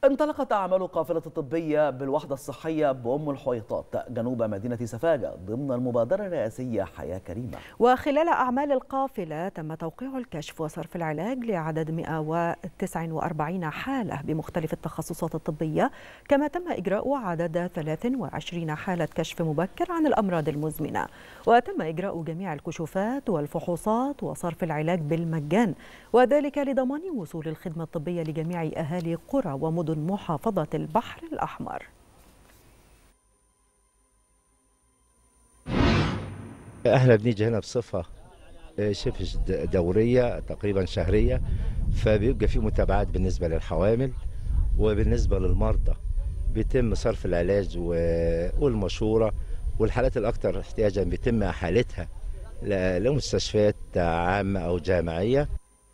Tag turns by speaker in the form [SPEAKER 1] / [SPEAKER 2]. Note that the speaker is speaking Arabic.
[SPEAKER 1] انطلقت أعمال قافلة طبية بالوحدة الصحية بأم الحويطات جنوب مدينة سفاجة ضمن المبادرة الرئاسية حياة كريمة.
[SPEAKER 2] وخلال أعمال القافلة تم توقيع الكشف وصرف العلاج لعدد 149 حالة بمختلف التخصصات الطبية، كما تم إجراء عدد 23 حالة كشف مبكر عن الأمراض المزمنة، وتم إجراء جميع الكشوفات والفحوصات وصرف العلاج بالمجان، وذلك لضمان وصول الخدمة الطبية لجميع أهالي قرى ومدن محافظة البحر الأحمر.
[SPEAKER 3] احنا بنيجي هنا بصفة شبه دورية تقريبا شهرية، فبيبقى في متابعات بالنسبة للحوامل وبالنسبة للمرضى، بيتم صرف العلاج والمشورة، والحالات الأكثر احتياجا بيتم إحالتها لمستشفيات عامة أو جامعية.